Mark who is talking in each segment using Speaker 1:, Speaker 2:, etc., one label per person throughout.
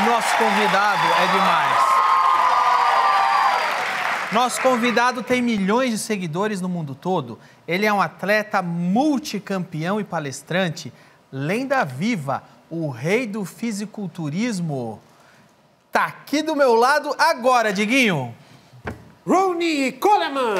Speaker 1: Nosso convidado é demais. Nosso convidado tem milhões de seguidores no mundo todo. Ele é um atleta multicampeão e palestrante, lenda viva, o rei do fisiculturismo. Tá aqui do meu lado agora, Diguinho.
Speaker 2: Ronnie Coleman!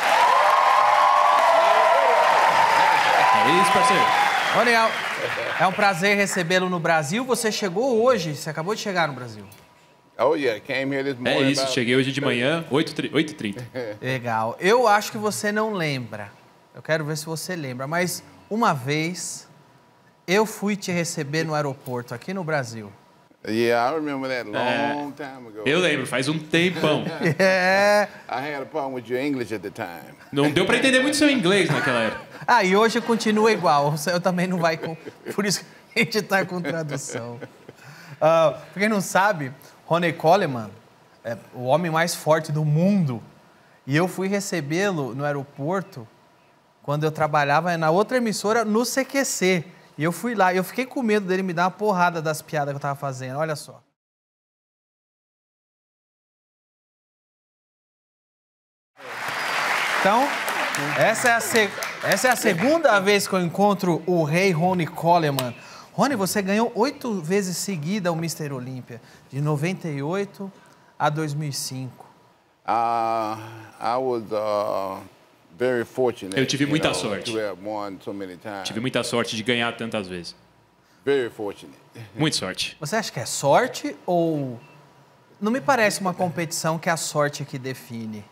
Speaker 3: É isso, parceiro.
Speaker 1: Rony, é um prazer recebê-lo no Brasil. Você chegou hoje, você acabou de chegar no Brasil.
Speaker 4: Oh, yeah, came here this morning.
Speaker 3: É isso, cheguei hoje de manhã, 8h30.
Speaker 1: Legal. Eu acho que você não lembra. Eu quero ver se você lembra. Mas uma vez eu fui te receber no aeroporto aqui no Brasil.
Speaker 4: Yeah, I remember that long time ago.
Speaker 3: Eu lembro, faz um tempão.
Speaker 1: É.
Speaker 4: I had a problem with your English at the time.
Speaker 3: Não deu pra entender muito seu inglês naquela época.
Speaker 1: Ah, e hoje continua igual. Eu também não vai com... Por isso que a gente tá com tradução. Pra quem não sabe, Ronnie Coleman é o homem mais forte do mundo. E eu fui recebê-lo no aeroporto quando eu trabalhava na outra emissora, no CQC. E eu fui lá, e eu fiquei com medo dele me dar uma porrada das piadas que eu tava fazendo. Olha só. Então, essa é a segunda vez que eu encontro o rei Ronnie Coleman. Ronnie, você ganhou 8 vezes seguida o Mr. Olímpia, de 98 a 2005.
Speaker 4: I was very fortunate.
Speaker 3: Eu tive muita sorte.
Speaker 4: To have won so many times.
Speaker 3: Tive muita sorte de ganhar tantas vezes.
Speaker 4: Very fortunate.
Speaker 3: Muita sorte.
Speaker 1: Você acha que é sorte ou... Não me parece uma competição que é a sorte que define.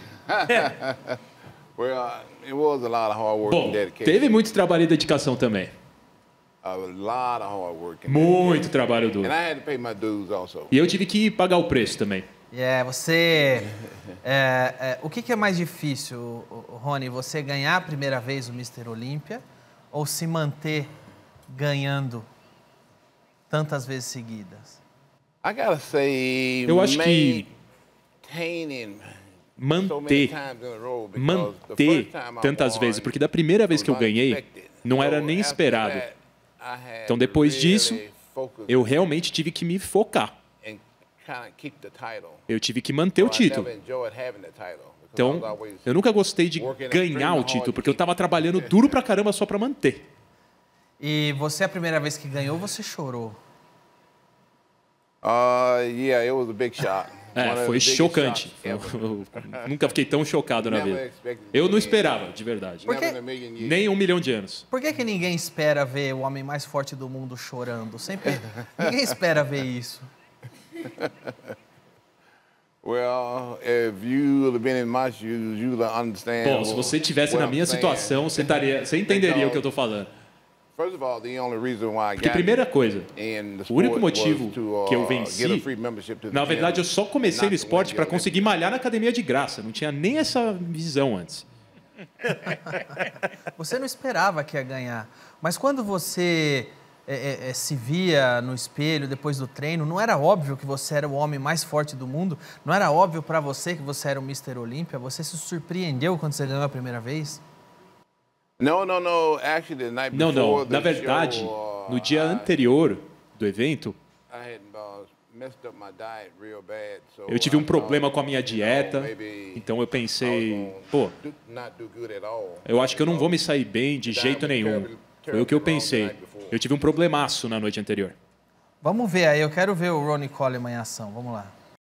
Speaker 4: Well, it was a lot of hard work
Speaker 3: Bom,
Speaker 4: and dedication.
Speaker 3: teve muito trabalho e dedicação também.
Speaker 4: A lot of hard work.
Speaker 3: Muito trabalho duro.
Speaker 4: And I had to pay my dues also.
Speaker 3: E eu tive que pagar o preço também.
Speaker 1: Você... o que é mais difícil, Ronnie? Você ganhar a primeira vez o Mr. Olímpia ou se manter ganhando tantas vezes seguidas?
Speaker 4: I gotta say,
Speaker 3: Eu acho que
Speaker 4: maintaining
Speaker 3: manter tantas vezes, porque da primeira vez que eu ganhei, não era nem esperado. Então, depois disso, eu realmente tive que me focar. Eu tive que manter o título. Então, eu nunca gostei de ganhar o título, porque eu estava trabalhando duro pra caramba só pra manter.
Speaker 1: E você, a primeira vez que ganhou, você chorou.
Speaker 4: Yeah, it was a big shock.
Speaker 3: Foi chocante. Eu nunca fiquei tão chocado na vida. Eu não esperava, de verdade. Nem 1 milhão de anos.
Speaker 1: Por que ninguém espera ver o homem mais forte do mundo chorando? Sempre... Ninguém espera ver isso.
Speaker 4: Well, if you would have been in my shoes, you would understand.
Speaker 3: Bom, se você estivesse na minha situação, você entenderia o que eu estou falando. Porque, primeira coisa, o único motivo que eu venci, na verdade, eu só comecei no esporte para conseguir malhar na academia de graça. Não tinha nem essa visão antes.
Speaker 1: Você não esperava que ia ganhar. Mas quando você se via no espelho depois do treino, não era óbvio que você era o homem mais forte do mundo? Não era óbvio para você que você era o Mr. Olímpia? Você se surpreendeu quando você ganhou a primeira vez?
Speaker 4: Não.
Speaker 3: Na verdade, no dia anterior do evento, eu tive um problema com a minha dieta, então eu pensei, eu acho que eu não vou me sair bem de jeito nenhum. Foi o que eu pensei. Eu tive um problemaço na noite anterior.
Speaker 1: Vamos ver aí, eu quero ver o Ronnie Coleman em ação, vamos lá.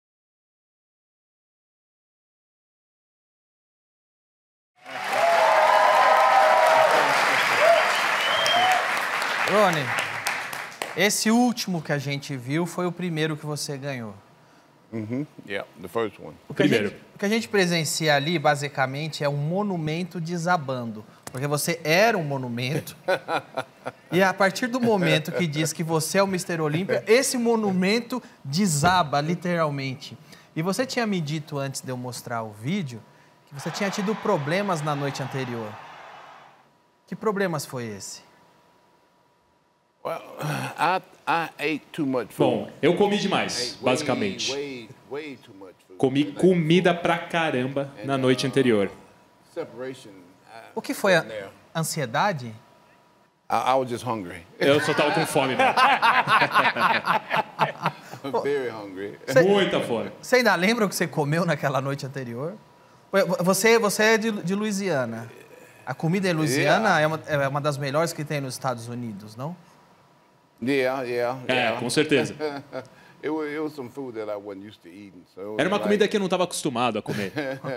Speaker 1: Ronnie, esse último que a gente viu foi o primeiro que você ganhou.
Speaker 4: Yeah, the first one.
Speaker 1: O que a gente presencia ali, basicamente, é um monumento desabando. Porque você era um monumento. E a partir do momento que diz que você é o Mr. Olímpia, esse monumento desaba, literalmente. E você tinha me dito, antes de eu mostrar o vídeo, que você tinha tido problemas na noite anterior. Que problemas foi esse?
Speaker 4: Well, I ate too much food.
Speaker 3: Bom, eu comi demais, basicamente. Comi comida pra caramba na noite anterior.
Speaker 1: O que foi? A ansiedade?
Speaker 4: I was just hungry.
Speaker 3: Eu só tava com fome mesmo.
Speaker 4: Very hungry.
Speaker 3: Muita fome.
Speaker 1: Você ainda lembra o que você comeu naquela noite anterior? Você é de Louisiana. A comida em Louisiana é uma das melhores que tem nos Estados Unidos, não?
Speaker 3: Com certeza. Era uma comida que eu não estava acostumado a comer.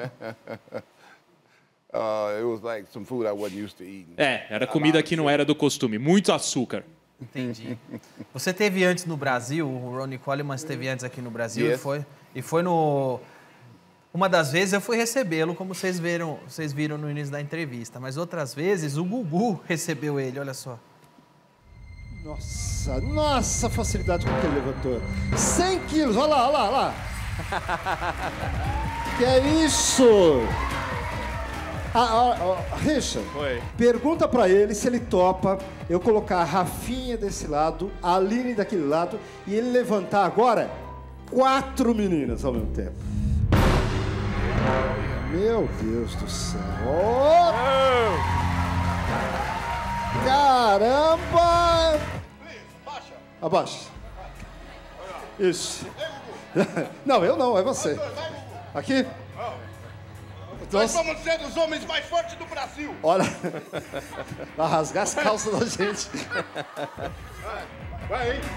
Speaker 3: Era comida que não era do costume. Muito açúcar.
Speaker 1: Entendi. Você teve antes no Brasil, o Ronnie Coleman esteve antes aqui no Brasil e foi no... Uma das vezes eu fui recebê-lo, como vocês viram no início da entrevista, mas outras vezes o Gugu recebeu ele, olha só.
Speaker 5: Nossa, facilidade com que ele levantou. 100 quilos, olha lá. Que é isso? Richard, pergunta pra ele se ele topa eu colocar a Rafinha desse lado, a Aline daquele lado e ele levantar agora 4 meninas ao mesmo tempo. Meu Deus do céu. Caramba! Abaixa. Isso. Não, eu não, é você. Aqui?
Speaker 6: Nós vamos ser os homens mais fortes do Brasil.
Speaker 5: Olha, vai rasgar as calças da gente.
Speaker 6: Vai, hein?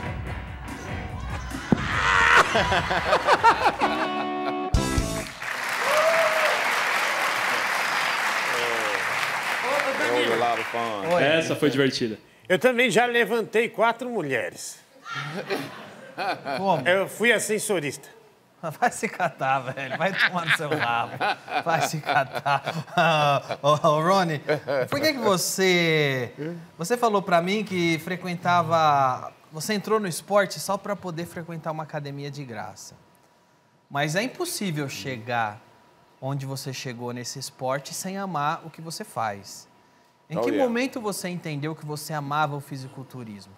Speaker 3: Essa foi divertida.
Speaker 2: Eu também já levantei 4 mulheres.
Speaker 1: Como?
Speaker 2: Eu fui ascensorista.
Speaker 1: Vai se catar, velho. Vai tomar no seu rabo. Vai se catar. Ronnie, por que você... Você falou pra mim que frequentava... Você entrou no esporte só pra poder frequentar uma academia de graça. Mas é impossível chegar onde você chegou nesse esporte sem amar o que você faz. Em que momento você entendeu que você amava o fisiculturismo?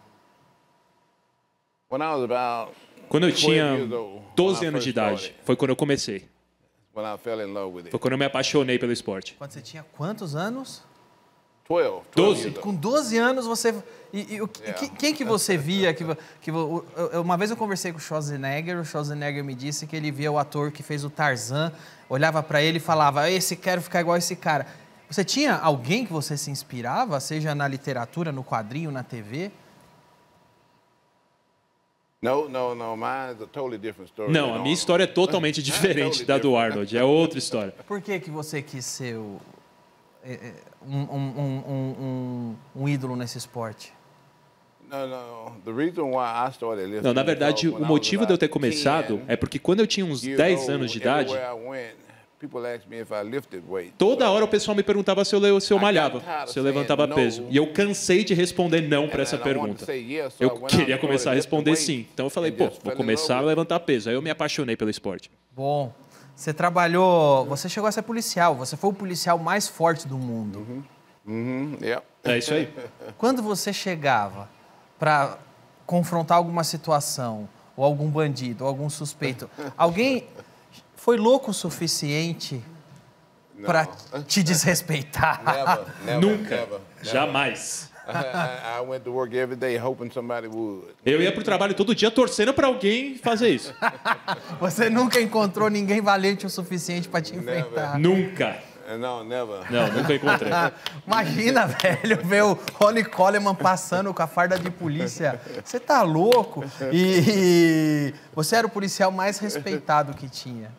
Speaker 3: Quando eu tinha 12 anos de idade, foi quando eu comecei. Foi quando eu me apaixonei pelo esporte.
Speaker 1: Quando você tinha quantos anos?
Speaker 3: 12.
Speaker 1: Com 12 anos você... Quem que você via? Uma vez eu conversei com o Schwarzenegger me disse que ele via o ator que fez o Tarzan, olhava pra ele e falava, quero ficar igual a esse cara. Você tinha alguém que você se inspirava, seja na literatura, no quadrinho, na TV?
Speaker 4: Não,
Speaker 3: a minha história é totalmente diferente da do Arnold. É outra história.
Speaker 1: Por que você quis ser um ídolo nesse esporte?
Speaker 3: Não, na verdade, o motivo de eu ter começado é porque quando eu tinha uns 10 anos de idade, toda hora o pessoal me perguntava se eu malhava, se eu levantava peso. E eu cansei de responder não para essa pergunta. Eu queria começar a responder sim. Então eu falei, vou começar a levantar peso. Aí eu me apaixonei pelo esporte.
Speaker 1: Bom, você chegou a ser policial, você foi o policial mais forte do mundo.
Speaker 3: É isso aí.
Speaker 1: Quando você chegava para confrontar alguma situação, ou algum bandido, ou algum suspeito, alguém foi louco o suficiente para te desrespeitar?
Speaker 3: Nunca. Jamais. Eu ia pro trabalho todo dia torcendo para alguém fazer isso.
Speaker 1: Você nunca encontrou ninguém valente o suficiente para te enfrentar?
Speaker 3: Nunca. Não, nunca encontrei.
Speaker 1: Imagina, velho, ver o Ronnie Coleman passando com a farda de polícia. Você tá louco? E você era o policial mais respeitado que tinha.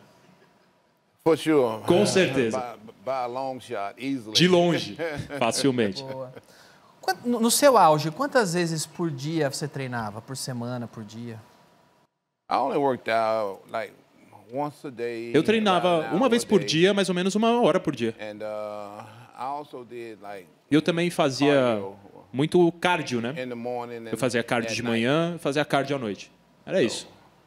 Speaker 3: Com certeza. De longe, facilmente.
Speaker 1: Boa. No seu auge, quantas vezes por dia você treinava? Por semana, por dia?
Speaker 3: Eu treinava uma vez por dia, mais ou menos 1 hora por dia. E eu também fazia muito cardio, né? Eu fazia cardio de manhã, fazia cardio à noite. Era isso.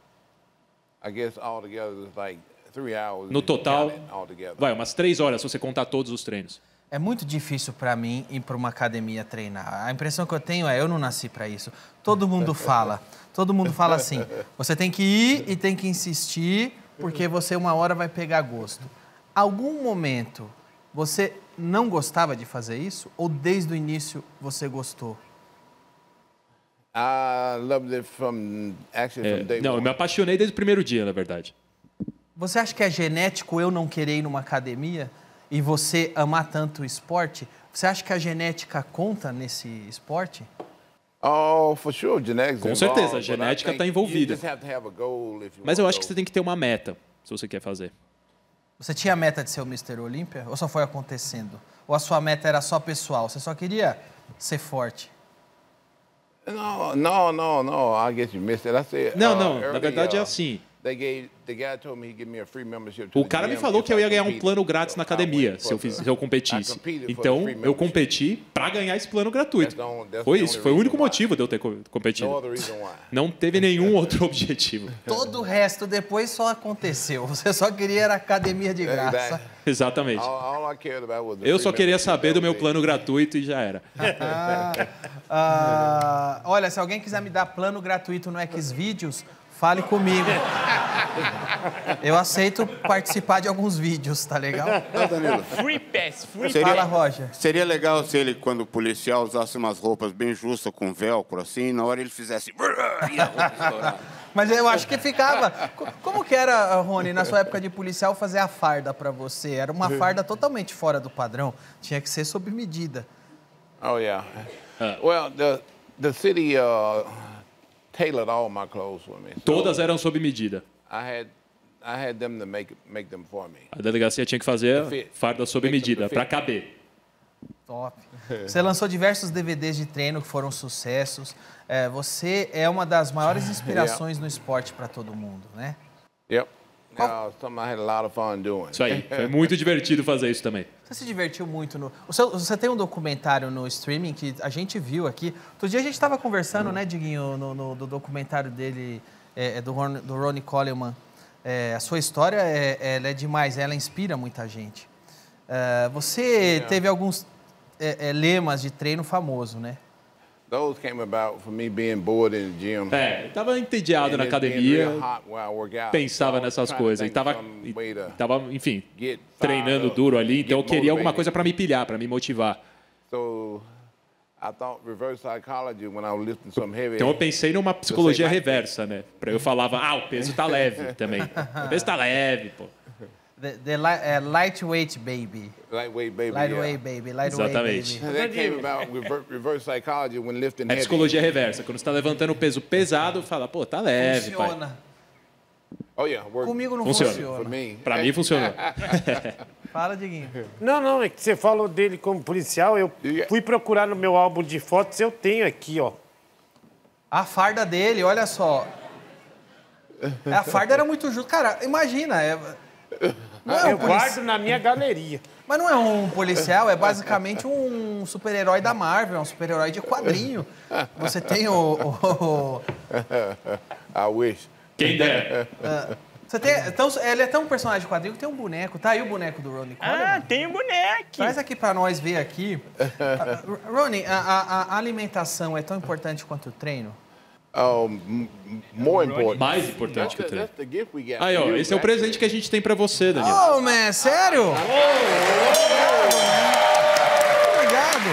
Speaker 3: No total, umas 3 horas se você contar todos os treinos.
Speaker 1: É muito difícil para mim ir para uma academia treinar. A impressão que eu tenho é, eu não nasci para isso. Todo mundo fala assim, você tem que ir e tem que insistir, porque você uma hora vai pegar gosto. Algum momento você não gostava de fazer isso? Ou desde o início você gostou?
Speaker 4: I loved it from day
Speaker 3: Não, eu me apaixonei desde o primeiro dia, na verdade.
Speaker 1: Você acha que é genético eu não querer ir numa academia e você amar tanto o esporte? Você acha que a genética conta nesse esporte?
Speaker 4: Oh, for sure, genetics.
Speaker 3: Com certeza, a genética está envolvida. Mas eu acho que você tem que ter uma meta, se você quer fazer.
Speaker 1: Você tinha a meta de ser o Mr. Olímpia ou só foi acontecendo? Ou a sua meta era só pessoal? Você só queria ser forte?
Speaker 4: No. I guess you missed it. I said,
Speaker 3: Não, na verdade é assim. O cara me falou que eu ia ganhar um plano grátis na academia se eu competisse. Então, eu competi para ganhar esse plano gratuito. Foi isso, foi o único motivo de eu ter competido. Não teve nenhum outro objetivo.
Speaker 1: Todo o resto depois só aconteceu. Você só queria era academia de graça.
Speaker 3: Exatamente. Eu só queria saber do meu plano gratuito e já era.
Speaker 1: Olha, se alguém quiser me dar plano gratuito no Xvideos, fale comigo. Eu aceito participar de alguns vídeos, tá legal?
Speaker 7: Danilo.
Speaker 8: Free pass, free
Speaker 7: Seria-
Speaker 1: Fala, Roger.
Speaker 7: Seria legal se ele, quando o policial usasse umas roupas bem justas com velcro, assim, na hora ele fizesse... e a roupa estourar.
Speaker 1: Mas eu acho que ficava... Como que era, Rony, na sua época de policial, fazer a farda pra você? Era uma farda totalmente fora do padrão. Tinha que ser sob medida.
Speaker 4: Oh, yeah. Well, the city tailored all my clothes for me.
Speaker 3: Todas eram sob medida.
Speaker 4: I had them to make them for me.
Speaker 3: A delegacia tinha que fazer farda sob medida, para caber.
Speaker 1: Top. Você lançou diversos DVDs de treino que foram sucessos. Você é uma das maiores inspirações no esporte para todo mundo, né?
Speaker 4: Yep. Something I had a lot of fun doing.
Speaker 3: Isso aí, foi muito divertido fazer isso também.
Speaker 1: Você se divertiu muito no... Você tem um documentário no streaming que a gente viu aqui. Outro dia a gente estava conversando, né, Diguinho, do documentário dele, do Ronnie Coleman. A sua história ela é demais, ela inspira muita gente. Você teve alguns lemas de treino famoso, né?
Speaker 4: Those came about for me being bored in the gym.
Speaker 3: Eu estava entediado na academia, pensava nessas coisas. E estava, enfim, treinando duro ali. Então eu queria alguma coisa para me pilhar, para me motivar. Então eu pensei numa psicologia reversa, né? Para eu falava, o peso tá leve também. O peso tá leve, pô.
Speaker 1: Lightweight baby.
Speaker 4: Lightweight baby.
Speaker 1: Lightweight baby. Lightweight
Speaker 3: Exatamente.
Speaker 1: baby.
Speaker 4: That came about reverse psychology when lifting
Speaker 3: É
Speaker 4: heavy.
Speaker 3: psicologia reversa. Quando você está levantando peso pesado, fala, pô, tá leve, pai.
Speaker 1: Funciona.
Speaker 4: Oh yeah, work
Speaker 1: Comigo não
Speaker 3: Funciona.
Speaker 1: funciona.
Speaker 4: for me.
Speaker 3: Para mim funcionou.
Speaker 1: Fala, Diguinho.
Speaker 2: Não, é que você falou dele como policial, eu fui procurar no meu álbum de fotos, eu tenho aqui, ó.
Speaker 1: A farda dele, olha só. A farda era muito justa. Cara, imagina.
Speaker 2: Eu guardo na minha galeria.
Speaker 1: Mas não é um policial, é basicamente um super-herói da Marvel, um super-herói de quadrinho. Você tem
Speaker 4: I wish.
Speaker 3: Quem der.
Speaker 1: então, ele é tão um personagem de quadrinho que tem um boneco. Tá aí o boneco do Ronnie Coleman?
Speaker 8: tem um boneco.
Speaker 1: Traz aqui pra nós ver aqui. Ronnie, a alimentação é tão importante quanto o treino?
Speaker 4: More important.
Speaker 3: Mais importante que o treino.
Speaker 4: That's the gift we got.
Speaker 3: Aí, ó, esse é o presente que a gente tem para você, Daniel.
Speaker 1: Oh, man, sério? Obrigado.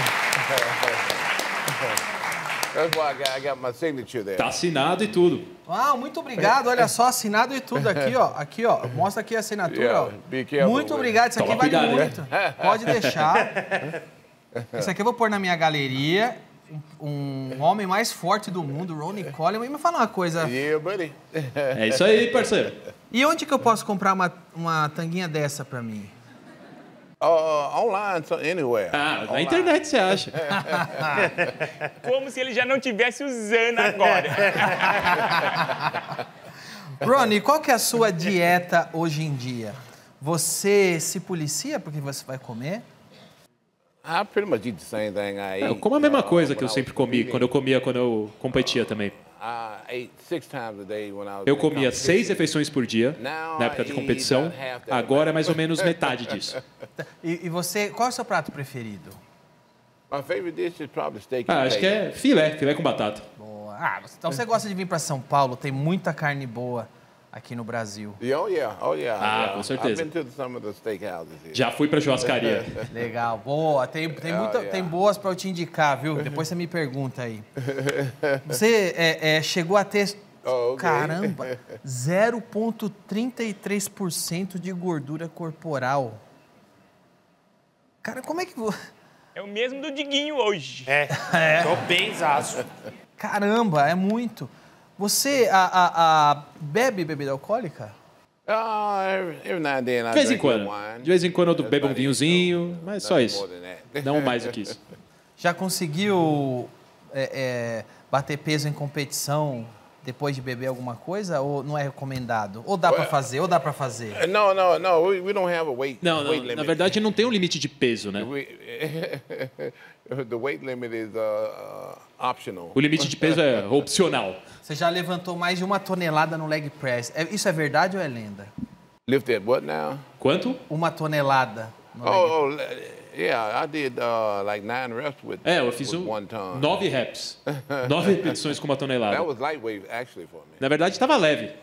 Speaker 4: That's why I got my signature there.
Speaker 3: Tá assinado e tudo.
Speaker 1: Muito obrigado. Olha só, assinado e tudo aqui, ó. Aqui, ó. Mostra aqui a assinatura, ó.
Speaker 4: Be careful
Speaker 1: Muito
Speaker 4: with
Speaker 1: obrigado. Isso aqui
Speaker 3: Toma
Speaker 1: vale
Speaker 3: cuidado,
Speaker 1: muito. Pode deixar. Isso aqui eu vou pôr na minha galeria. Um homem mais forte do mundo, Ronnie Coleman. E me fala uma coisa.
Speaker 4: Yeah, buddy.
Speaker 3: É isso aí, parceiro.
Speaker 1: E onde que eu posso comprar uma tanguinha dessa pra mim?
Speaker 4: Online, anywhere.
Speaker 3: Na internet você acha.
Speaker 8: Como se ele já não estivesse usando agora.
Speaker 1: Ronnie, qual que é a sua dieta hoje em dia? Você se policia porque você vai comer?
Speaker 4: I pretty much eat the same thing I eat.
Speaker 3: Eu como a mesma coisa que eu sempre comi, quando eu competia também.
Speaker 4: I ate 6 times a day when I was
Speaker 3: Eu
Speaker 4: in
Speaker 3: comia 6
Speaker 4: competition.
Speaker 3: refeições por dia, na época de competição. Agora é mais ou menos metade disso.
Speaker 1: E você, qual é o seu prato preferido?
Speaker 4: My favorite dish is probably steak and
Speaker 3: Acho que
Speaker 4: bacon.
Speaker 3: é filé com batata.
Speaker 1: Boa. Então você gosta de vir para São Paulo, tem muita carne boa. aqui no Brasil.
Speaker 4: Oh, yeah.
Speaker 3: Com certeza.
Speaker 4: I've been to some of the steakhouses here.
Speaker 3: Já fui pra churrascaria.
Speaker 1: Legal. Boa. Tem boas para eu te indicar, viu? Depois você me pergunta aí. Você chegou a ter... Caramba! 0,33% de gordura corporal. Cara, como é que...
Speaker 8: É o mesmo do Diguinho hoje.
Speaker 2: Tô bem zaço.
Speaker 1: Caramba, é muito. Você bebe bebida alcoólica?
Speaker 4: Every now and then I
Speaker 3: De vez em
Speaker 4: drink
Speaker 3: quando.
Speaker 4: wine.
Speaker 3: De vez em quando eu bebo um vinhozinho, mas só isso. Não mais do que isso.
Speaker 1: Já conseguiu bater peso em competição depois de beber alguma coisa? Ou não é recomendado? Ou dá pra fazer?
Speaker 4: No. We don't have a weight limit.
Speaker 3: Na verdade não tem um limite de peso, né?
Speaker 4: The weight limit is optional.
Speaker 3: O limite de peso é opcional.
Speaker 1: Você já levantou mais de 1 tonelada no leg press. Isso é verdade ou é lenda?
Speaker 4: Lifted what now?
Speaker 3: Quanto?
Speaker 1: 1 tonelada no leg press.
Speaker 4: Yeah, I did like 9 reps with
Speaker 3: Eu fiz
Speaker 4: 1 ton.
Speaker 3: 9 reps. 9 repetições com 1 tonelada.
Speaker 4: That was lightweight actually for me.
Speaker 3: Na verdade estava leve.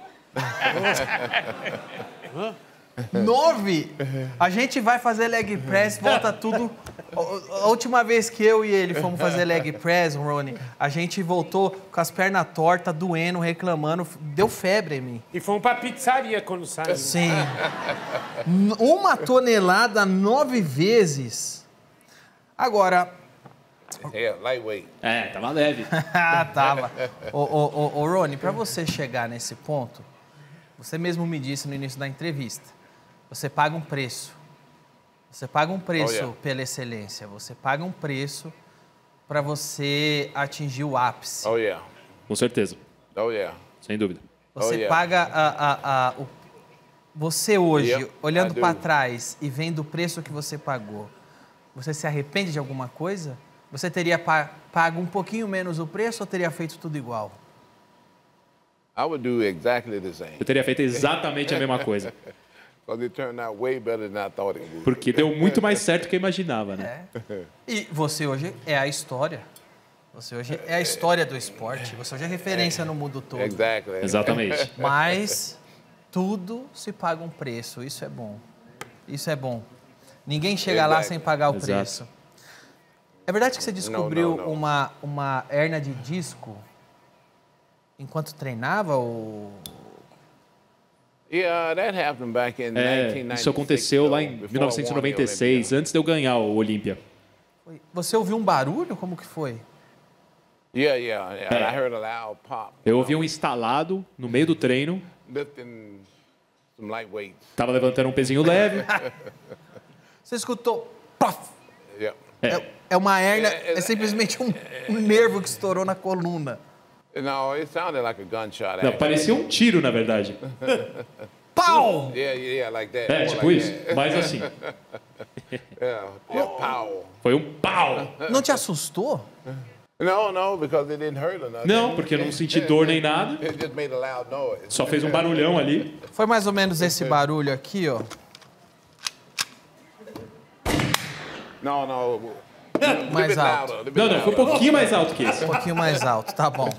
Speaker 1: 9? A gente vai fazer leg press, volta tudo. A última vez que eu e ele fomos fazer leg press, Ronnie, a gente voltou com as pernas tortas, doendo, reclamando. Deu febre em mim.
Speaker 2: E fomos pra pizzaria quando saiu.
Speaker 1: Sim. 1 tonelada 9 vezes. Agora...
Speaker 4: Lightweight.
Speaker 3: Tava leve.
Speaker 1: Tava. Ô, Ronnie, pra você chegar nesse ponto, você mesmo me disse no início da entrevista, você paga um preço. Você paga um preço pela excelência. Você paga um preço para você atingir o ápice.
Speaker 3: Com certeza. Sem dúvida.
Speaker 1: Você paga você hoje, olhando para trás e vendo o preço que você pagou, você se arrepende de alguma coisa? Você teria pago um pouquinho menos o preço ou teria feito tudo igual?
Speaker 4: I would do exactly the same.
Speaker 3: Eu teria feito exatamente a mesma coisa.
Speaker 4: It turned out way better than I thought it would.
Speaker 3: Porque deu muito mais certo do que eu imaginava, né?
Speaker 1: E você hoje é a história. Você hoje é a história do esporte. Você hoje é referência no mundo todo.
Speaker 4: Exactly.
Speaker 3: Exatamente.
Speaker 1: Mas tudo se paga um preço. Isso é bom. Isso é bom. Ninguém chega lá sem pagar o preço. É verdade que você descobriu uma hérnia de disco enquanto treinava ou...
Speaker 4: That happened back in 1996.
Speaker 3: Isso aconteceu lá em 1996, antes de eu ganhar o Olímpia.
Speaker 1: Você ouviu um barulho? Como que foi?
Speaker 4: I heard a loud pop.
Speaker 3: Eu ouvi um estalado no meio do treino.
Speaker 4: Lifting some light weights.
Speaker 3: Tava levantando um pezinho leve.
Speaker 1: Você escutou? Puff!
Speaker 4: Yeah.
Speaker 1: É uma hérnia, é simplesmente um nervo que estourou na coluna.
Speaker 4: No, it sounded like a gunshot.
Speaker 3: Não, parecia um tiro, na verdade.
Speaker 1: Pau!
Speaker 4: Yeah, like that.
Speaker 3: Tipo
Speaker 4: like
Speaker 3: isso,
Speaker 4: that.
Speaker 3: mas assim.
Speaker 4: Pow.
Speaker 3: Foi um pau.
Speaker 1: Não te assustou?
Speaker 4: No, because it didn't hurt or nothing.
Speaker 3: Não, porque eu não senti dor nem nada.
Speaker 4: It just made a loud noise.
Speaker 3: Só fez um barulhão ali.
Speaker 1: Foi mais ou menos esse barulho aqui, ó.
Speaker 4: No.
Speaker 1: Mais alto.
Speaker 3: Não, foi um pouquinho mais alto que isso.
Speaker 1: Um pouquinho mais alto, tá bom.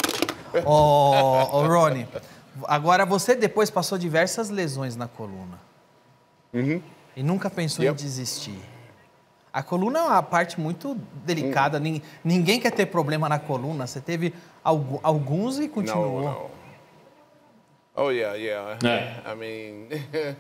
Speaker 1: Ô, Ronnie, agora você depois passou diversas lesões na coluna. E nunca pensou em desistir. A coluna é uma parte muito delicada. Ninguém quer ter problema na coluna. Você teve alguns e continuou.
Speaker 4: No. Oh, yeah.
Speaker 3: É.
Speaker 4: I mean,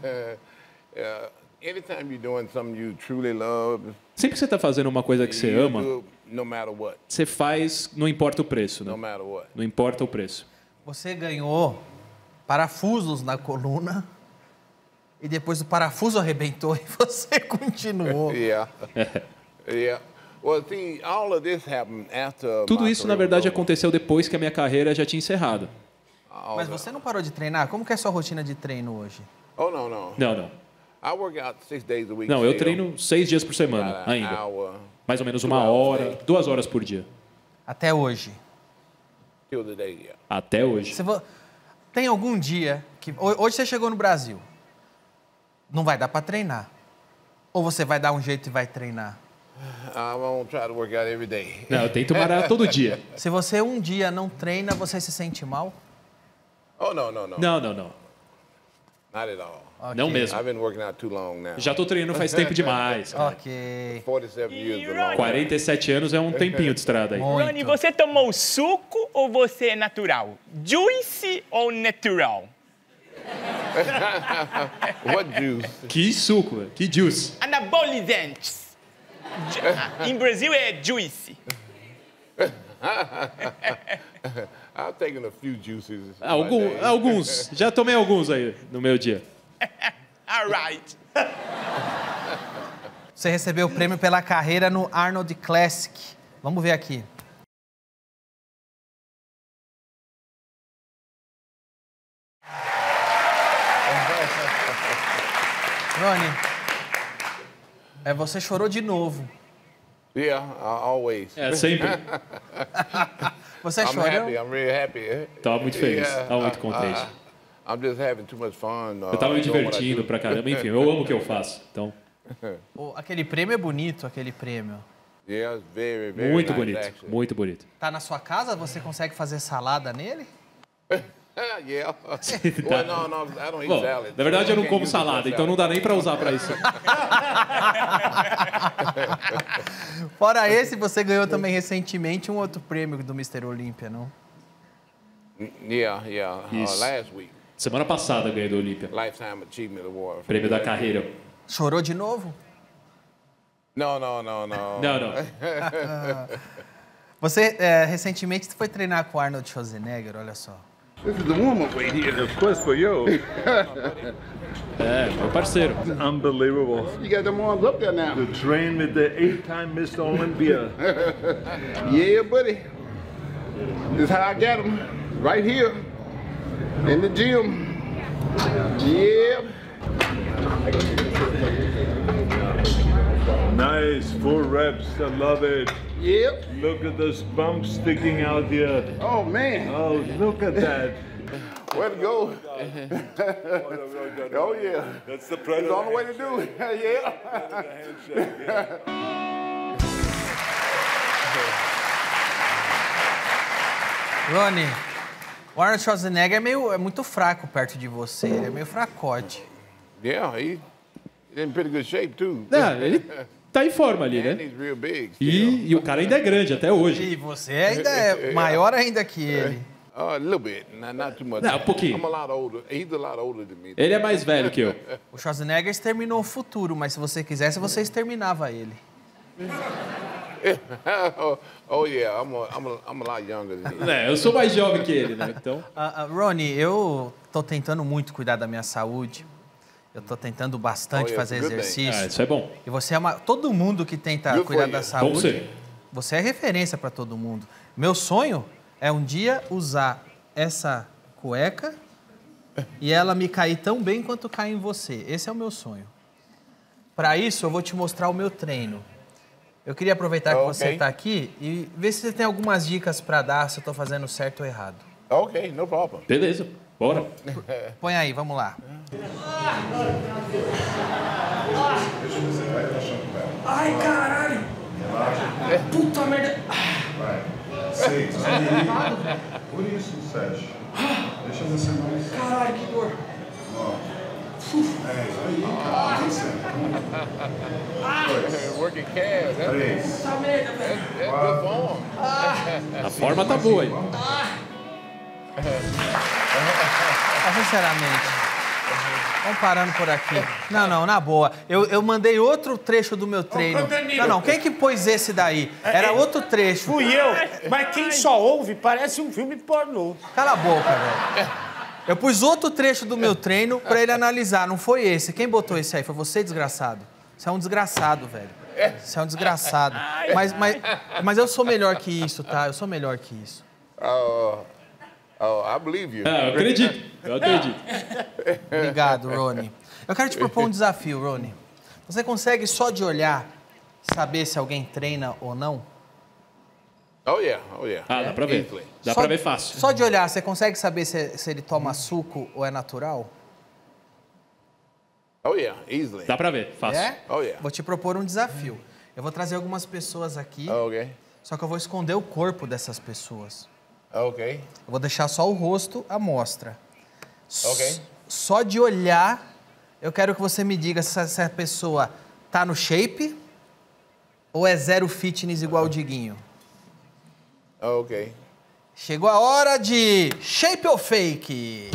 Speaker 4: anytime you're doing something you truly love,
Speaker 3: sempre que você está fazendo uma coisa que você ama,
Speaker 4: no matter what.
Speaker 3: Você faz, não importa o preço, né?
Speaker 4: No matter what.
Speaker 3: Não importa o preço.
Speaker 1: Você ganhou parafusos na coluna e depois o parafuso arrebentou e você continuou.
Speaker 4: Yeah. Well, see, all of this happened after
Speaker 3: Tudo isso, na verdade, aconteceu depois que a minha carreira já tinha encerrado.
Speaker 1: Mas você não parou de treinar? Como que é a sua rotina de treino hoje?
Speaker 4: Oh, no.
Speaker 3: Não.
Speaker 4: I work out 6 days a week.
Speaker 3: Não, eu treino 6 dias por semana ainda. Mais ou menos 1 hora, 2 horas por dia.
Speaker 1: Até hoje?
Speaker 4: Till the day, yeah.
Speaker 3: Até hoje.
Speaker 1: Tem algum dia que... Hoje você chegou no Brasil. Não vai dar para treinar. Ou você vai dar um jeito e vai treinar?
Speaker 4: I'm gonna try to work out every day.
Speaker 3: Não, eu tento malhar todo dia.
Speaker 1: Se você um dia não treina, você se sente mal?
Speaker 4: Oh, no.
Speaker 3: Não.
Speaker 4: Not at all.
Speaker 1: Okay.
Speaker 3: Não mesmo.
Speaker 4: I've been working out too long now.
Speaker 3: Já tô treinando faz tempo demais. Cara.
Speaker 1: Ok.
Speaker 4: 47 years belong.
Speaker 3: 47 anos é um tempinho de estrada aí.
Speaker 8: Ronnie, você tomou suco ou você é natural? Juice ou natural?
Speaker 4: What juice?
Speaker 3: Que suco, que juice.
Speaker 8: Anabolizantes. Em Brasil é juice.
Speaker 4: I've taken a few juices.
Speaker 3: Alguns. Já tomei alguns aí no meu dia.
Speaker 8: All right.
Speaker 1: Você recebeu o prêmio pela carreira no Arnold Classic. Vamos ver aqui. Ronnie, você chorou de novo.
Speaker 4: Yeah, always.
Speaker 3: É, sempre.
Speaker 1: Você chorou?
Speaker 4: I'm really happy.
Speaker 3: Tava muito feliz, tava muito contente.
Speaker 4: I'm just having too much fun.
Speaker 3: Eu tava me divertindo pra caramba. Enfim, eu amo o que eu faço. Então,
Speaker 1: Aquele prêmio é bonito, aquele prêmio.
Speaker 4: Yeah, very, very
Speaker 3: muito
Speaker 4: nice,
Speaker 3: bonito,
Speaker 4: actually.
Speaker 3: muito bonito.
Speaker 1: Tá na sua casa? Você consegue fazer salada nele?
Speaker 4: Yeah. Well, no, I don't eat
Speaker 3: Bom,
Speaker 4: salad.
Speaker 3: na verdade eu não
Speaker 4: can't
Speaker 3: como
Speaker 4: use it for
Speaker 3: salada, então não dá nem pra usar pra isso.
Speaker 1: Fora esse, você ganhou também recentemente um outro prêmio do Mr. Olympia, não?
Speaker 4: Yeah.
Speaker 3: Isso.
Speaker 4: Last week,
Speaker 3: Semana passada eu ganhei do Olímpia.
Speaker 4: Lifetime Achievement Award.
Speaker 3: Prêmio da carreira.
Speaker 1: Chorou de novo?
Speaker 4: No.
Speaker 3: Não.
Speaker 1: Você recentemente foi treinar com o Arnold Schwarzenegger, olha só.
Speaker 6: This is the warm-up weight here, of course, for you.
Speaker 3: É, meu parceiro.
Speaker 6: Unbelievable.
Speaker 4: You got them arms up there now.
Speaker 6: To train with the 8-time Mr. Olympia.
Speaker 4: Yeah, buddy. This is how I got them. Right here. In the gym. Yeah.
Speaker 6: Nice, 4 reps. I love it.
Speaker 4: Yep.
Speaker 6: Look at this bump sticking out here.
Speaker 4: Oh, man.
Speaker 6: Oh, look at that.
Speaker 4: Way to go. Oh, yeah.
Speaker 6: That's the
Speaker 4: It's
Speaker 6: predator.
Speaker 4: the only way to do it. Yeah.
Speaker 1: Ronnie, o Arnold Schwarzenegger é muito fraco perto de você, ele é meio fracote.
Speaker 4: Yeah, he's in pretty good shape, too.
Speaker 3: Ele tá em forma ali,
Speaker 4: And
Speaker 3: né?
Speaker 4: he's real big.
Speaker 3: E o cara ainda é grande até hoje.
Speaker 1: E você ainda é maior ainda que ele.
Speaker 4: A little bit, not too much.
Speaker 3: Não, um pouquinho.
Speaker 4: I'm a lot older. He's a lot older than me.
Speaker 3: Ele é mais velho que eu.
Speaker 1: O Schwarzenegger exterminou o futuro, mas se você quisesse, você exterminava ele.
Speaker 4: Oh yeah, I'm a lot younger than he.
Speaker 3: Eu sou mais jovem que ele, né? Então,
Speaker 1: Ronnie, eu tô tentando muito cuidar da minha saúde. Eu tô tentando bastante fazer
Speaker 4: good thing.
Speaker 1: exercício.
Speaker 3: isso é bom.
Speaker 1: E você é todo mundo que tenta
Speaker 4: Good
Speaker 1: cuidar
Speaker 4: for
Speaker 1: da
Speaker 4: you.
Speaker 3: Bom
Speaker 1: saúde.
Speaker 3: ser.
Speaker 1: Você é referência para todo mundo. Meu sonho é um dia usar essa cueca e ela me cair tão bem quanto cai em você. Esse é o meu sonho. Para isso, eu vou te mostrar o meu treino. Eu queria aproveitar que você está aqui e ver se você tem algumas dicas para dar, se eu estou fazendo certo ou errado.
Speaker 4: Okay, no problem.
Speaker 3: Beleza, bora.
Speaker 1: Põe aí, vamos lá. Ai, caralho! Puta merda!
Speaker 9: Sei, por isso, Sérgio. Deixa você mais.
Speaker 1: Caralho, que dor!
Speaker 9: É isso aí, cara.
Speaker 4: Working calves.
Speaker 9: 3.
Speaker 1: Puta merda, velho!
Speaker 4: That's good form.
Speaker 3: A forma tá boa aí.
Speaker 1: Sinceramente, vamos parando por aqui. Não, na boa. Eu mandei outro trecho do meu treino. Não, quem que pôs esse daí? Era outro trecho.
Speaker 2: Fui eu, mas quem só ouve parece um filme pornô.
Speaker 1: Cala a boca, velho. Eu pus outro trecho do meu treino pra ele analisar, não foi esse. Quem botou esse aí? Foi você, desgraçado? Você é um desgraçado, velho. Você é um desgraçado. Mas eu sou melhor que isso, tá? Eu sou melhor que isso.
Speaker 4: I believe you.
Speaker 3: Eu acredito.
Speaker 1: Obrigado, Ronnie. Eu quero te propor um desafio, Ronnie. Você consegue só de olhar saber se alguém treina ou não?
Speaker 4: Oh yeah.
Speaker 3: Dá pra ver.
Speaker 4: Easily.
Speaker 3: Dá pra ver fácil.
Speaker 1: Só de olhar, você consegue saber se ele toma suco ou é natural?
Speaker 4: Oh yeah, easily.
Speaker 3: Dá pra ver, fácil.
Speaker 1: É?
Speaker 4: Oh yeah.
Speaker 1: Vou te propor um desafio. Eu vou trazer algumas pessoas aqui,
Speaker 4: Okay.
Speaker 1: só que eu vou esconder o corpo dessas pessoas.
Speaker 4: Okay.
Speaker 1: Eu vou deixar só o rosto à mostra.
Speaker 7: Ok.
Speaker 1: Só de olhar, eu quero que você me diga se a pessoa tá no shape ou é zero fitness igual o Diguinho.
Speaker 7: Ok.
Speaker 1: Chegou a hora de shape ou fake?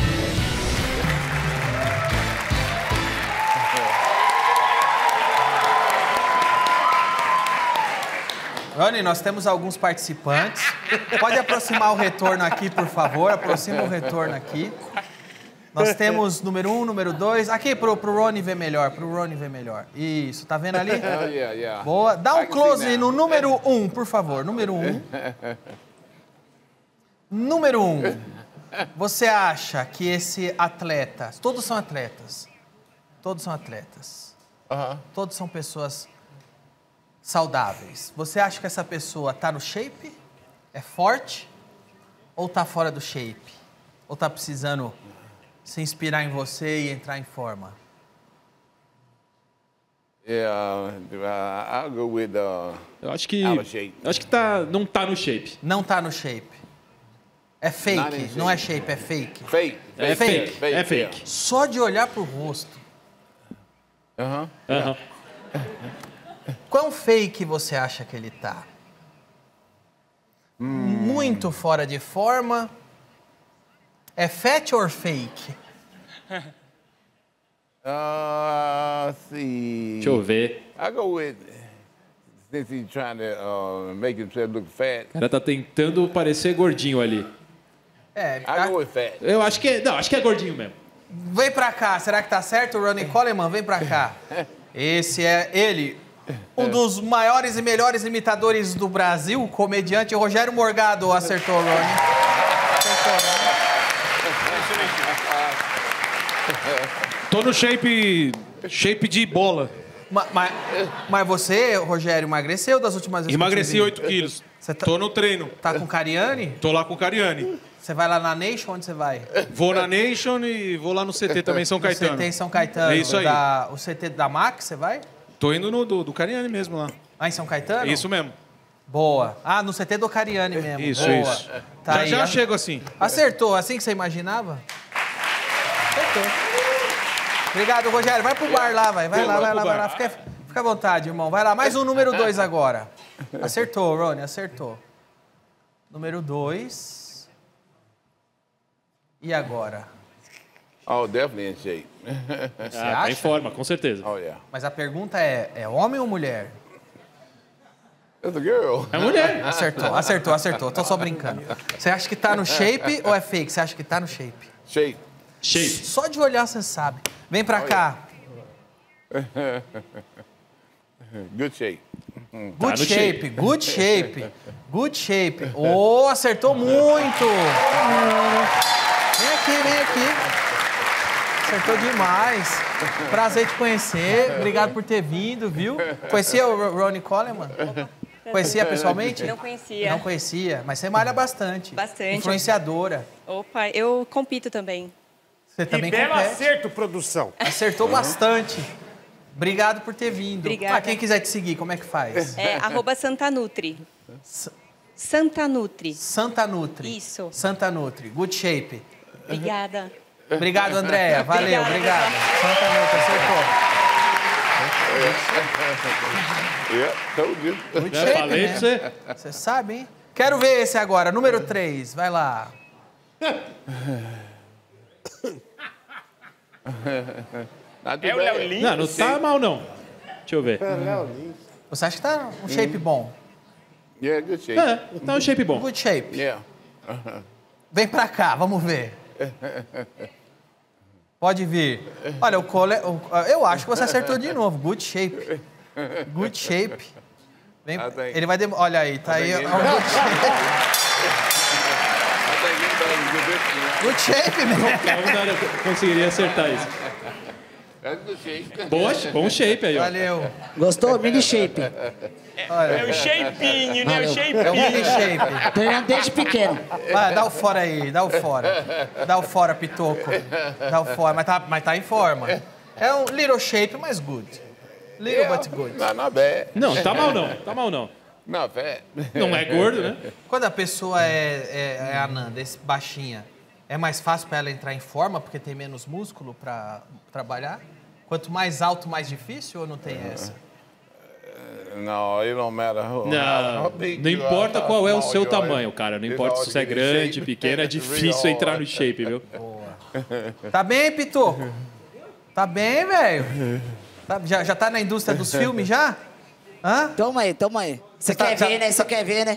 Speaker 1: Rony, nós temos alguns participantes. Pode aproximar o retorno aqui, por favor. Aproxima o retorno aqui. Nós temos número 1, número 2. Aqui, pro Rony ver melhor. Pro Rony ver melhor. Isso, tá vendo ali?
Speaker 7: Yeah.
Speaker 1: Boa. Dá um close no número 1, por favor. Número 1. Número 1. Você acha que esse atleta... Todos são atletas. Todos são atletas. Todos são pessoas saudáveis. Você acha que essa pessoa tá no shape? É forte? Ou tá fora do shape? Ou tá precisando se inspirar em você e entrar em forma?
Speaker 7: I'll go with
Speaker 3: Eu acho que
Speaker 7: out of shape.
Speaker 3: não tá no shape.
Speaker 1: Não tá no shape. É fake, não é shape, é fake.
Speaker 7: Fake.
Speaker 3: É fake. É fake.
Speaker 1: Só de olhar pro rosto. Quão fake você acha que ele tá? Muito fora de forma. É fat or fake?
Speaker 7: See.
Speaker 3: Deixa eu ver.
Speaker 7: I go with, since he's trying to make himself look fat,
Speaker 3: O cara tá tentando parecer gordinho ali.
Speaker 7: I go with fat.
Speaker 3: Eu acho que é gordinho mesmo.
Speaker 1: Vem pra cá, será que tá certo, Ronnie Coleman? Vem pra cá. Esse é ele, um dos maiores e melhores imitadores do Brasil, o comediante Rogério Morgado. Acertou, Ronnie. Acertou, Ronnie.
Speaker 10: Tô no shape de bola.
Speaker 1: Mas você, Rogério, emagreceu das últimas vezes?
Speaker 10: Emagreci 8 quilos. Tô no treino.
Speaker 1: Tá com Cariani?
Speaker 10: Tô lá com o Cariani.
Speaker 1: Você vai lá na Nation? Onde você vai?
Speaker 10: Vou na Nation e vou lá no CT também, São Caetano.
Speaker 1: No CT em São Caetano.
Speaker 10: É isso aí.
Speaker 1: O CT da Max, você vai?
Speaker 10: Tô indo no do Cariani mesmo lá.
Speaker 1: Ah, em São Caetano?
Speaker 10: Isso mesmo.
Speaker 1: Boa. Ah, no CT do Cariani mesmo.
Speaker 10: Isso,
Speaker 1: boa.
Speaker 10: isso.
Speaker 1: Tá
Speaker 10: Já chego assim.
Speaker 1: Acertou, assim que você imaginava? Acertou. Obrigado, Rogério. Vai pro bar lá, vai. Vai lá. Fica à vontade, irmão. Vai lá. Mais um número 2 agora. Acertou, Rony, acertou. Número 2. E agora?
Speaker 7: Oh, definitely in shape.
Speaker 1: Você
Speaker 3: Tá em
Speaker 1: acha?
Speaker 3: forma, com certeza.
Speaker 7: Oh, yeah.
Speaker 1: Mas a pergunta é homem ou mulher?
Speaker 7: It's a girl.
Speaker 3: É mulher.
Speaker 1: Acertou. Tô só brincando. Você acha que tá no shape ou é fake? Você acha que tá no shape?
Speaker 7: Shape.
Speaker 1: Só de olhar você sabe. Vem pra cá.
Speaker 7: Good shape.
Speaker 1: Good shape. Oh, acertou muito. Vem aqui. Acertou demais. Prazer te conhecer. Obrigado por ter vindo, viu? Conhecia o Ronnie Coleman? Conhecia pessoalmente?
Speaker 11: Não conhecia.
Speaker 1: Não conhecia, mas você malha bastante.
Speaker 11: Bastante.
Speaker 1: Influenciadora.
Speaker 11: Opa, eu compito também.
Speaker 1: Você também
Speaker 2: belo
Speaker 1: compete.
Speaker 2: acerto, produção.
Speaker 1: Acertou bastante. Obrigado por ter vindo.
Speaker 11: Obrigada.
Speaker 1: Quem quiser te seguir, como é que faz?
Speaker 11: É @santanutri. Santanutri.
Speaker 1: Santa Nutri.
Speaker 11: Isso.
Speaker 1: Santa Nutri. Good shape.
Speaker 11: Obrigada.
Speaker 1: Obrigado, Andréia. Valeu, obrigado. Santa Nutri, acertou.
Speaker 7: Yeah, told you.
Speaker 1: Good
Speaker 3: Já
Speaker 1: shape,
Speaker 3: falei
Speaker 1: né?
Speaker 3: pra você.
Speaker 1: Você sabe, hein? Quero ver esse agora, número 3. Vai lá.
Speaker 8: É o Léo Lins?
Speaker 3: Não tá mal, não. Deixa eu ver.
Speaker 1: Você acha que tá um shape bom?
Speaker 7: Yeah, good shape.
Speaker 3: Tá um shape bom.
Speaker 1: Good shape.
Speaker 7: Yeah.
Speaker 1: Vem pra cá, vamos ver. Pode vir. Olha, eu acho que você acertou de novo. Good shape. Good shape. Vem, ele vai... Olha aí, tá aí. Good shape. Good shape, meu.
Speaker 3: Eu conseguiria acertar isso. Bom shape aí, ó.
Speaker 1: Valeu.
Speaker 12: Gostou? Mini shape.
Speaker 8: É o shapinho, né? O
Speaker 1: É um
Speaker 8: shapinho.
Speaker 1: mini shape.
Speaker 12: Treinando desde pequeno.
Speaker 1: Vai, dá o fora aí, dá o fora. Dá o fora, Pitoco. Dá o fora, mas tá em forma. É um little shape, mas good. Little but good.
Speaker 7: Not bad.
Speaker 3: Não, tá mal não.
Speaker 7: Not bad.
Speaker 3: Não é gordo, né?
Speaker 1: Quando a pessoa é anã, baixinha, É mais fácil para ela entrar em forma porque tem menos músculo para trabalhar? Quanto mais alto, mais difícil ou não tem essa?
Speaker 3: Não, não importa qual é o seu tamanho, cara. Não importa se você é grande, pequeno, é difícil entrar no shape, viu?
Speaker 1: Boa. Tá bem, Pitoco? Tá bem, velho? Já tá na indústria dos filmes, já? Hã?
Speaker 12: Toma aí. Você quer ver, né? Você quer ver, né?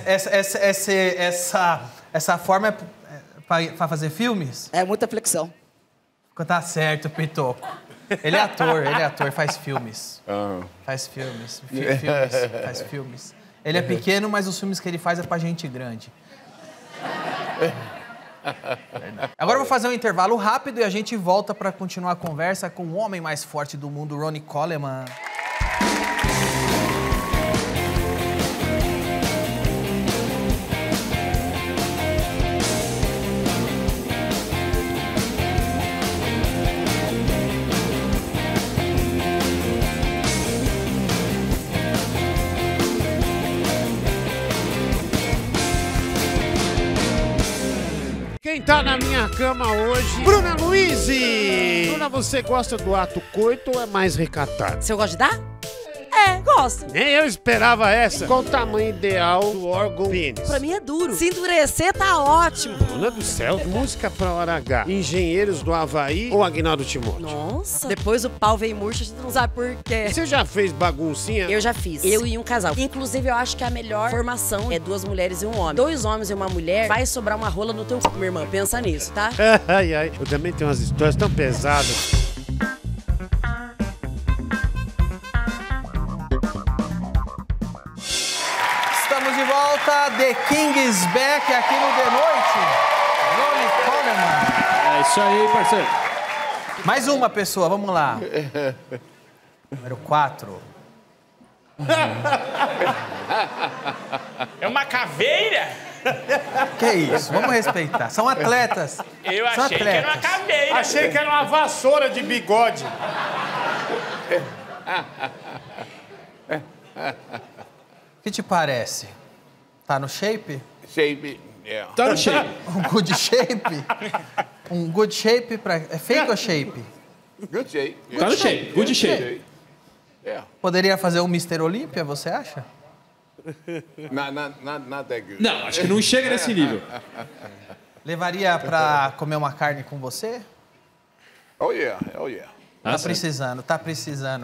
Speaker 1: Essa forma é pra fazer filmes?
Speaker 12: É muita flexão.
Speaker 1: Tá certo, Pitoco. Ele é ator, faz filmes. Faz filmes. Faz filmes. Ele é pequeno, mas os filmes que ele faz é pra gente grande. Agora eu vou fazer um intervalo rápido e a gente volta pra continuar a conversa com o homem mais forte do mundo, Ronnie Coleman.
Speaker 2: Quem tá na minha cama hoje? Bruna Luiz! Bruna, você gosta do ato coito ou é mais recatado?
Speaker 13: Você gosta de dar? É, gosto.
Speaker 2: Nem eu esperava essa. Qual o tamanho ideal do órgão pênis?
Speaker 13: Pra mim é duro. Se endurecer, tá ótimo.
Speaker 2: Bruna do céu, música pra hora H. Engenheiros do Havaí ou Aguinaldo Timóteo?
Speaker 13: Nossa. Depois o pau veio murcho, a gente não sabe por quê.
Speaker 2: Você já fez baguncinha?
Speaker 13: Eu já fiz. Eu e um casal. Inclusive, eu acho que a melhor formação é 2 mulheres e um homem. 2 homens e uma mulher, vai sobrar uma rola no teu cu, minha irmã. Pensa nisso, tá?
Speaker 2: Ai. Eu também tenho umas histórias tão pesadas.
Speaker 1: Estamos de volta, The King is back aqui no The Noite. Ronnie Coleman.
Speaker 3: É isso aí, parceiro.
Speaker 1: Mais uma pessoa, vamos lá. Número 4.
Speaker 8: É uma caveira?
Speaker 1: Que isso? Vamos respeitar. São atletas.
Speaker 8: Eu
Speaker 1: São
Speaker 8: achei que era uma
Speaker 1: atletas.
Speaker 8: caveira.
Speaker 2: Achei que era uma vassoura de bigode.
Speaker 1: O que te parece? Tá no shape?
Speaker 7: Shape, yeah.
Speaker 3: Tá no shape.
Speaker 1: Um good shape? Um good shape pra... É fake ou shape?
Speaker 7: Good shape.
Speaker 3: Tá no shape, good shape.
Speaker 7: Yeah.
Speaker 1: Poderia fazer um Mr. Olímpia, você acha?
Speaker 7: Not that good.
Speaker 3: Não, acho que não chega nesse nível.
Speaker 1: Levaria pra comer uma carne com você?
Speaker 7: Oh yeah.
Speaker 1: Tá precisando.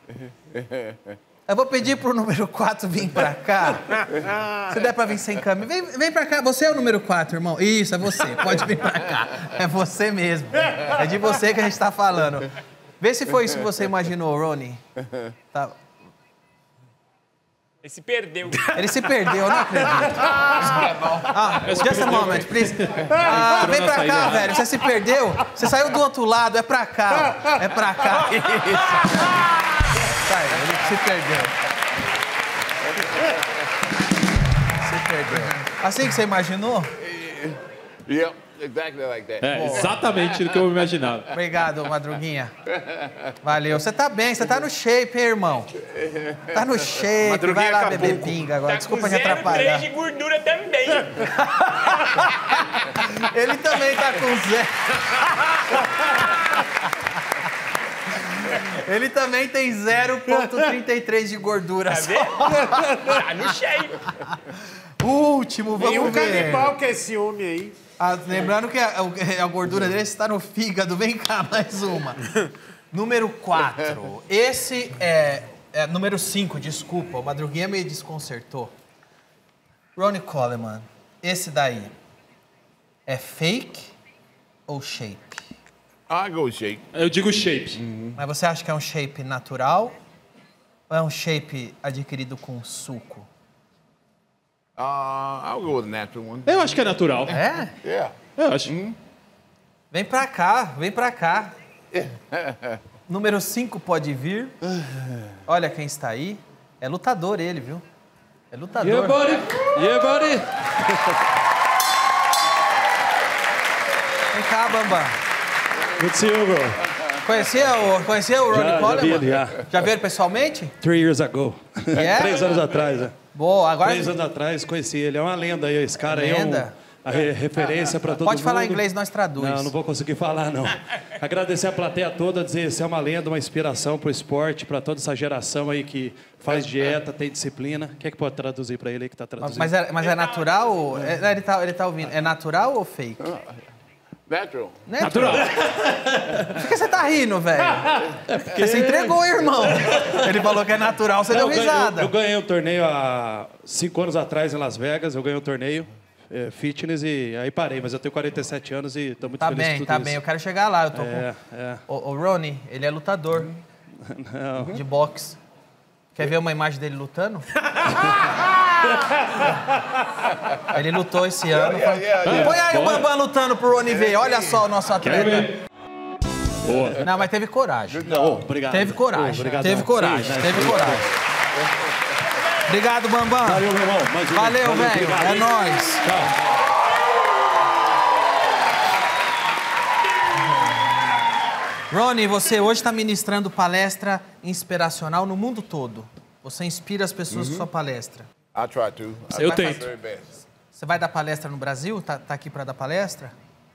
Speaker 1: Eu vou pedir pro número 4 vir pra cá. Se der pra vir sem câmera. Vem pra cá. Você é o número 4, irmão. Isso, é você. Pode vir pra cá. É você mesmo. É de você que a gente tá falando. Vê se foi isso que você imaginou, Ronnie. Tá.
Speaker 8: Ele se perdeu.
Speaker 1: Ele se perdeu, eu não acredito. Just a moment, please. Vem pra cá, velho. Você se perdeu. Você saiu do outro lado. É pra cá. É pra cá. Isso. Sai, ele se perdeu. Se perdeu. Assim que você imaginou?
Speaker 7: Yep, exactly like that.
Speaker 3: É exatamente o que eu imaginava.
Speaker 1: Obrigado, Madruguinha. Valeu. Você tá bem, você tá no shape, hein, irmão? Tá no shape.
Speaker 2: Madruguinha
Speaker 1: Vai lá
Speaker 2: acabou.
Speaker 1: beber pinga agora.
Speaker 8: Tá
Speaker 1: Desculpa
Speaker 8: com
Speaker 1: te atrapalhar.
Speaker 8: 0,3 de gordura também.
Speaker 1: Ele também tá com 0. Ele também tem 0,33 de gordura.
Speaker 8: Tá
Speaker 1: Só.
Speaker 8: vendo? Tá no shape.
Speaker 1: Último, vamos
Speaker 2: Nenhum
Speaker 1: ver.
Speaker 2: canibal que é esse homem aí.
Speaker 1: Lembrando que a gordura dele está no fígado. Vem cá, mais uma. Número 4. Esse é número 5, desculpa. O Madruguinha me desconcertou. Ronnie Coleman, esse daí é fake ou shape?
Speaker 7: I go shape.
Speaker 3: Eu digo shape.
Speaker 1: Mas você acha que é um shape natural ou é um shape adquirido com suco?
Speaker 7: I'll go with the natural one.
Speaker 3: Eu acho que é natural.
Speaker 1: É?
Speaker 7: Yeah.
Speaker 3: Eu acho.
Speaker 1: Vem pra cá, vem pra cá. Número 5 pode vir. Olha quem está aí. É lutador ele, viu? É lutador.
Speaker 3: Yeah, buddy. Yeah, buddy.
Speaker 1: Vem cá, Bambam.
Speaker 14: Good to see you, bro.
Speaker 1: Conhecia o Ronnie Coleman?
Speaker 14: Já.
Speaker 1: Já viu ele pessoalmente?
Speaker 14: 3 years ago.
Speaker 1: Yeah?
Speaker 14: 3 anos atrás, né?
Speaker 1: Boa, agora...
Speaker 14: 3 anos atrás, conheci ele. É uma lenda aí, esse cara
Speaker 1: Lenda?
Speaker 14: a referência para todo mundo.
Speaker 1: Pode falar inglês, nós traduz.
Speaker 14: Não vou conseguir falar, não. Agradecer a plateia toda, dizer você é uma lenda, uma inspiração para o esporte, para toda essa geração aí que faz dieta, tem disciplina. O que é que pode traduzir para ele aí que está traduzindo?
Speaker 1: Mas é natural? Ele tá ouvindo. É natural ou fake?
Speaker 4: Natural.
Speaker 1: Natural. Por que você tá rindo, velho? Você se entregou, irmão. Ele falou que é natural, você deu risada.
Speaker 14: Eu ganhei um torneio há 5 anos atrás em Las Vegas, eu ganhei um torneio fitness e aí parei, mas eu tenho 47 anos e tô muito feliz com tudo isso.
Speaker 1: Tá bem, eu quero chegar lá. Eu tô com... O Ronnie, ele é lutador de boxe. Quer ver uma imagem dele lutando? Ele lutou esse ano. Põe aí o Bambam lutando pro Ronnie ver. Olha só o nosso atleta.
Speaker 3: Boa.
Speaker 1: Não, mas teve coragem.
Speaker 14: Não, obrigado.
Speaker 1: Teve coragem. Teve coragem. Obrigado, Bambam.
Speaker 14: Valeu, meu irmão.
Speaker 1: Valeu, velho. É nóis.
Speaker 14: Tchau.
Speaker 1: Ronnie, você hoje está ministrando palestra inspiracional no mundo todo. Você inspira as pessoas com sua palestra.
Speaker 4: I try to.
Speaker 3: Eu tento.
Speaker 1: Você vai dar palestra no Brasil? Tá aqui para dar palestra?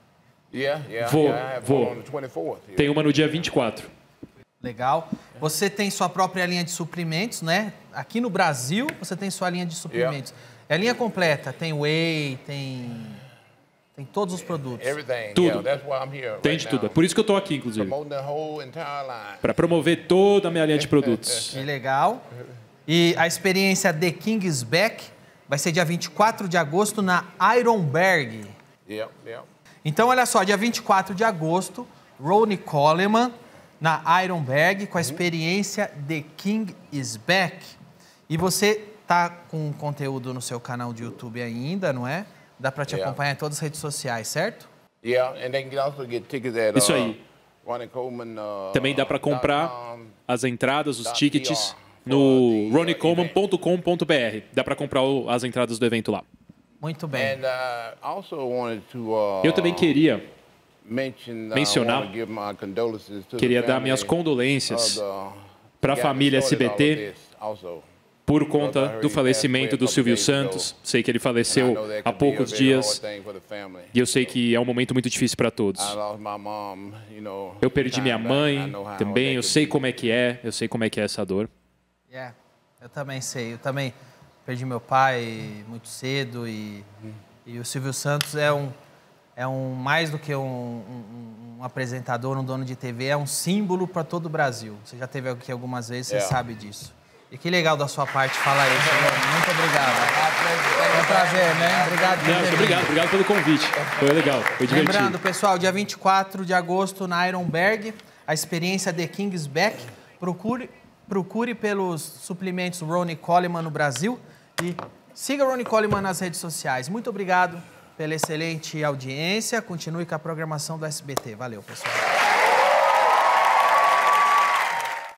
Speaker 3: Vou. Tem uma no dia 24.
Speaker 1: Legal. Você tem sua própria linha de suprimentos, né? Aqui no Brasil, você tem sua linha de suprimentos. É a linha completa. Tem whey, tem todos os produtos.
Speaker 3: Tudo. Tem de tudo. É por isso que eu tô aqui, inclusive. Para promover toda a minha linha de produtos.
Speaker 1: Que legal. E a experiência The King is Back vai ser dia 24 de agosto na Ironberg. Então, olha só, dia 24 de agosto, Ronnie Coleman na Ironberg com a experiência The King is Back. E você tá com conteúdo no seu canal de YouTube ainda, não é? Dá para te acompanhar em todas as redes sociais, certo?
Speaker 3: Isso aí. Também dá para comprar as entradas, os tickets no ronniecoleman.com.br. Dá para comprar as entradas do evento lá.
Speaker 1: Muito bem.
Speaker 3: Eu também queria mencionar, queria dar minhas condolências para a família SBT por conta do falecimento do Silvio Santos. Sei que ele faleceu há poucos dias e eu sei que é um momento muito difícil para todos. Eu perdi minha mãe também, eu sei como é que é, essa dor.
Speaker 1: Eu também sei, eu também perdi meu pai muito cedo e o Silvio Santos é um mais do que um apresentador, um dono de TV, é um símbolo para todo o Brasil. Você já esteve aqui algumas vezes, você sabe disso. E que legal da sua parte falar isso. Muito obrigado. É um prazer, né? Obrigado por ter vindo.
Speaker 3: Obrigado pelo convite. Foi legal, foi divertido.
Speaker 1: Lembrando, pessoal, dia 24 de agosto na Ironberg, a experiência The King's Back. Procure pelos suplementos Ronnie Coleman no Brasil e siga Ronnie Coleman nas redes sociais. Muito obrigado pela excelente audiência. Continue com a programação do SBT. Valeu, pessoal.